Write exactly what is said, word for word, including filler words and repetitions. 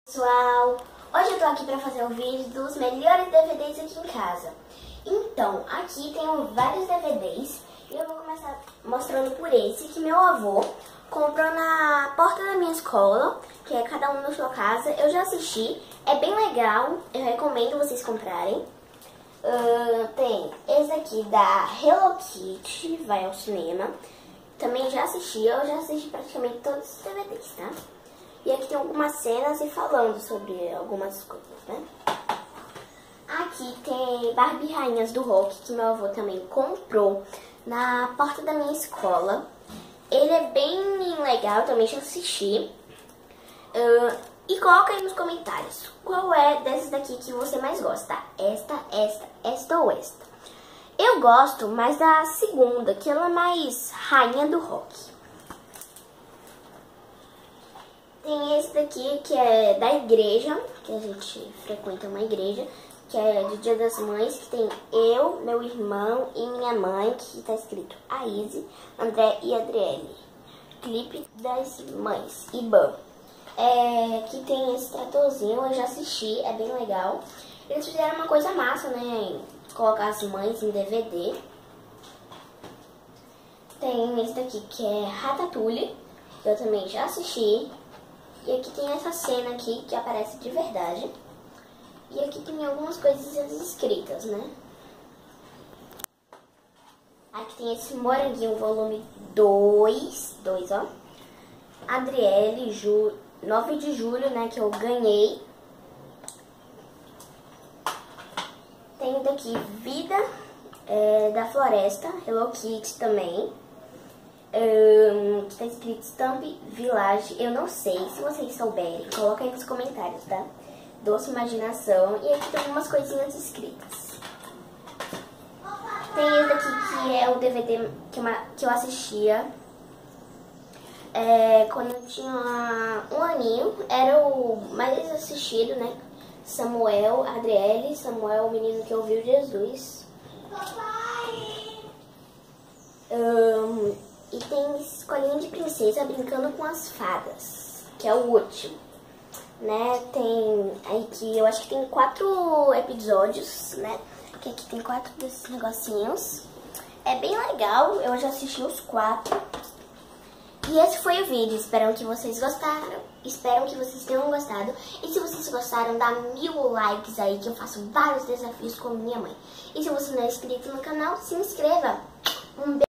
Pessoal, hoje eu tô aqui pra fazer um vídeo dos melhores D V Ds aqui em casa. Então, aqui tenho vários D V Ds e eu vou começar mostrando por esse que meu avô comprou na porta da minha escola, que é Cada Um na Sua Casa. Eu já assisti, é bem legal, eu recomendo vocês comprarem. Uh, tem esse aqui da Hello Kitty, vai ao cinema. Também já assisti, eu já assisti praticamente todos os D V Ds, tá? E aqui tem algumas cenas e falando sobre algumas coisas, né? Aqui tem Barbie Rainhas do Rock, que meu avô também comprou na porta da minha escola. Ele é bem legal, também já assisti. Uh, e coloca aí nos comentários qual é dessas daqui que você mais gosta. Esta, esta, esta ou esta. Eu gosto mais da segunda, que ela é mais rainha do rock. Tem esse daqui que é da igreja, que a gente frequenta uma igreja, que é de Dia das Mães, que tem eu, meu irmão e minha mãe, que tá escrito Aíse, André e Adriele. Clipe das Mães, Iban. É, que tem esse tratorzinho, eu já assisti, é bem legal. Eles fizeram uma coisa massa, né? Colocar as mães em D V D. Tem esse daqui que é Ratatouille, que eu também já assisti. E aqui tem essa cena aqui que aparece de verdade. E aqui tem algumas coisinhas escritas, né? Aqui tem esse Moranguinho volume dois, dois, ó. Adriele, Ju, nove de julho, né, que eu ganhei. Tem daqui Vida é, da Floresta, Hello Kitty também. Um, que tá escrito Stamp Village. Eu não sei, se vocês souberem, coloca aí nos comentários, tá? Doce Imaginação. E aqui tem algumas coisinhas escritas. Tem esse daqui que é o D V D que, uma, que eu assistia é, quando eu tinha um aninho. Era o mais assistido, né? Samuel, Adriele, Samuel, o menino que ouviu Jesus. Um, E tem Escolinha de Princesa Brincando com as Fadas, que é o último, né? Tem aí que eu acho que tem quatro episódios, né? Que aqui tem quatro desses negocinhos. É bem legal, eu já assisti os quatro. E esse foi o vídeo, espero que vocês gostaram, espero que vocês tenham gostado. E se vocês gostaram, dá mil likes aí, que eu faço vários desafios com minha mãe. E se você não é inscrito no canal, se inscreva. Um beijo.